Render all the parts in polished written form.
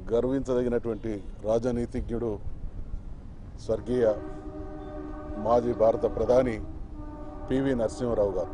గర్వించదగినటువంటి రాజనీతిజ్ఞుడు స్వర్గీయ మాజీ భారత ప్రధాని పివి నరసింహారావు గారు.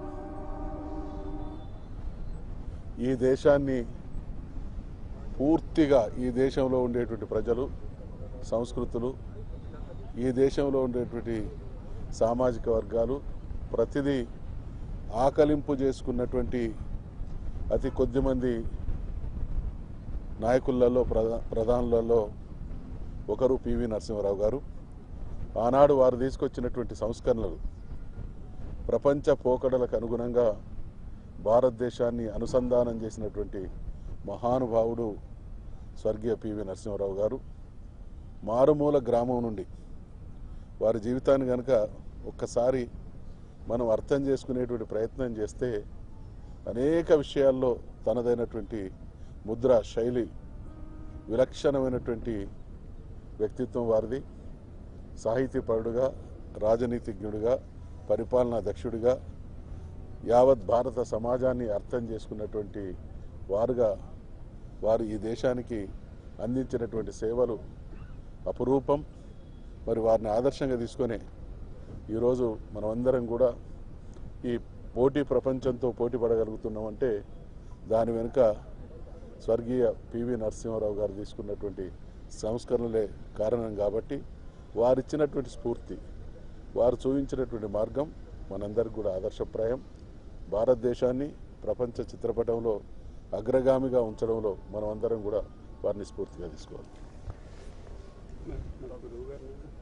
ఈ దేశాన్ని పూర్తిగా ఈ దేశంలో ఉండేటువంటి ప్రజలు, సంస్కృతులు, ఈ దేశంలో ఉండేటువంటి సామాజిక వర్గాలు ప్రతిదీ ఆకలింపు చేసుకున్నటువంటి అతి కొద్దిమంది నాయకులలో ప్రధానులలో ఒకరు పివి నరసింహారావు గారు. ఆనాడు వారు తీసుకొచ్చినటువంటి సంస్కరణలు ప్రపంచ పోకడలకు అనుగుణంగా భారతదేశాన్ని అనుసంధానం చేసినటువంటి మహానుభావుడు స్వర్గీయ పివి నరసింహారావు గారు. మారుమూల గ్రామం నుండి వారి జీవితాన్ని కనుక ఒక్కసారి మనం అర్థం చేసుకునేటువంటి ప్రయత్నం చేస్తే అనేక విషయాల్లో తనదైనటువంటి ముద్ర, శైలి, విలక్షణమైనటువంటి వ్యక్తిత్వం వారిది. సాహితీపరుడుగా, రాజనీతిజ్ఞుడిగా, పరిపాలనా దక్షుడిగా యావత్ భారత సమాజాన్ని అర్థం చేసుకున్నటువంటి వారుగా వారు ఈ దేశానికి అందించినటువంటి సేవలు అపురూపం. మరి వారిని ఆదర్శంగా తీసుకొని ఈరోజు మనమందరం కూడా ఈ పోటీ ప్రపంచంతో పోటీ పడగలుగుతున్నామంటే దాని వెనుక స్వర్గీయ పివి నరసింహారావు గారు తీసుకున్నటువంటి సంస్కరణలే కారణం. కాబట్టి వారిచ్చినటువంటి స్ఫూర్తి, వారు చూపించినటువంటి మార్గం మనందరికీ కూడా ఆదర్శప్రాయం. భారతదేశాన్ని ప్రపంచ చిత్రపటంలో అగ్రగామిగా ఉంచడంలో మనమందరం కూడా వారిని స్ఫూర్తిగా తీసుకోవాలి.